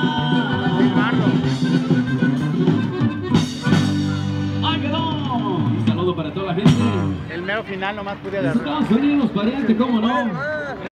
¡Ahí quedó! Un saludo para toda la gente. El mero final nomás pude agarrar. Estados Unidos, pariente, ¿cómo no?